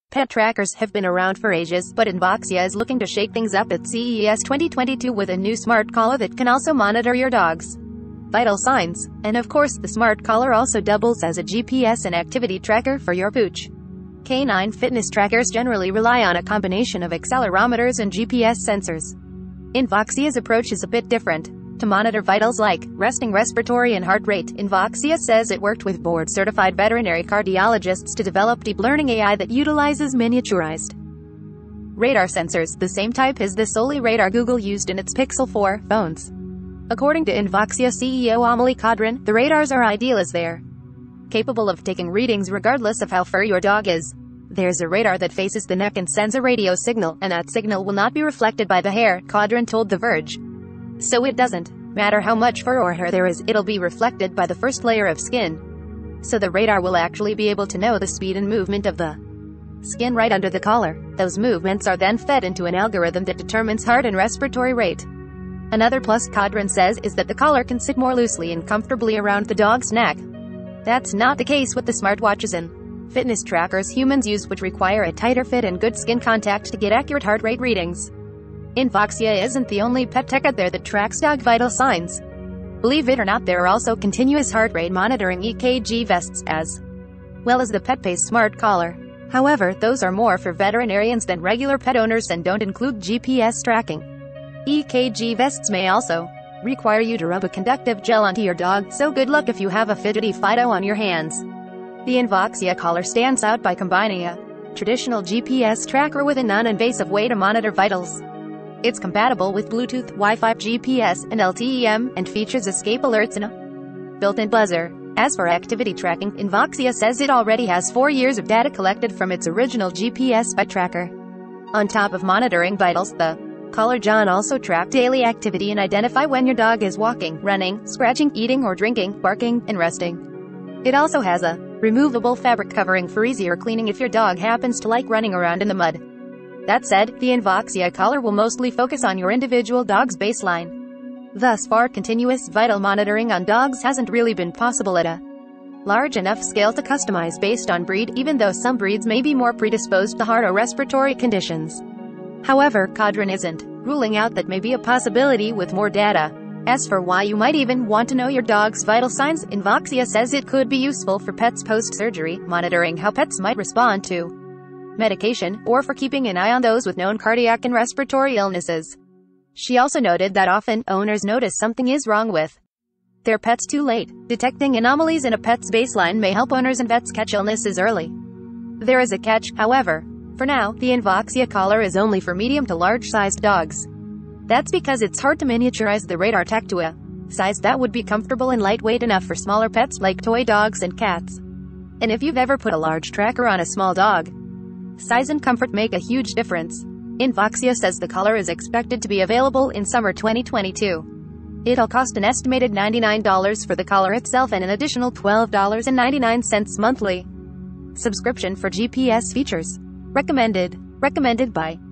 Pet trackers have been around for ages, but Invoxia is looking to shake things up at CES 2022 with a new smart collar that can also monitor your dog's vital signs. And of course, the smart collar also doubles as a GPS and activity tracker for your pooch. Canine fitness trackers generally rely on a combination of accelerometers and GPS sensors. Invoxia's approach is a bit different. To monitor vitals like resting respiratory and heart rate, Invoxia says it worked with board-certified veterinary cardiologists to develop deep learning AI that utilizes miniaturized radar sensors, the same type as the Soli radar Google used in its Pixel 4 phones. According to Invoxia CEO Amelie Caudron, the radars are ideal as they're capable of taking readings regardless of how fur your dog is. There's a radar that faces the neck and sends a radio signal, and that signal will not be reflected by the hair, Caudron told The Verge. So it doesn't matter how much fur or hair there is, it'll be reflected by the first layer of skin. So the radar will actually be able to know the speed and movement of the skin right under the collar. Those movements are then fed into an algorithm that determines heart and respiratory rate. Another plus, Caudron says, is that the collar can sit more loosely and comfortably around the dog's neck. That's not the case with the smartwatches and fitness trackers humans use, which require a tighter fit and good skin contact to get accurate heart rate readings. Invoxia isn't the only pet tech out there that tracks dog vital signs. Believe it or not, there are also continuous heart rate monitoring EKG vests, as well as the PetPace smart collar. However, those are more for veterinarians than regular pet owners and don't include GPS tracking. EKG vests may also require you to rub a conductive gel onto your dog, so good luck if you have a fidgety Fido on your hands. The Invoxia collar stands out by combining a traditional GPS tracker with a non-invasive way to monitor vitals. It's compatible with Bluetooth, Wi-Fi, GPS, and LTE-M, and features escape alerts and a built-in buzzer. As for activity tracking, Invoxia says it already has 4 years of data collected from its original GPS pet tracker. On top of monitoring vitals, the collar John also track daily activity and identify when your dog is walking, running, scratching, eating or drinking, barking, and resting. It also has a removable fabric covering for easier cleaning if your dog happens to like running around in the mud. That said, the Invoxia collar will mostly focus on your individual dog's baseline. Thus far, continuous vital monitoring on dogs hasn't really been possible at a large enough scale to customize based on breed, even though some breeds may be more predisposed to heart or respiratory conditions. However, Caudron isn't ruling out that may be a possibility with more data. As for why you might even want to know your dog's vital signs, Invoxia says it could be useful for pets post-surgery, monitoring how pets might respond to medication, or for keeping an eye on those with known cardiac and respiratory illnesses. She also noted that often, owners notice something is wrong with their pets too late. Detecting anomalies in a pet's baseline may help owners and vets catch illnesses early. There is a catch, however. For now, the Invoxia collar is only for medium to large-sized dogs. That's because it's hard to miniaturize the radar tech to a size that would be comfortable and lightweight enough for smaller pets like toy dogs and cats. And if you've ever put a large tracker on a small dog, size and comfort make a huge difference. Invoxia says the collar is expected to be available in summer 2022. It'll cost an estimated $99 for the collar itself and an additional $12.99 monthly subscription for GPS features. Recommended by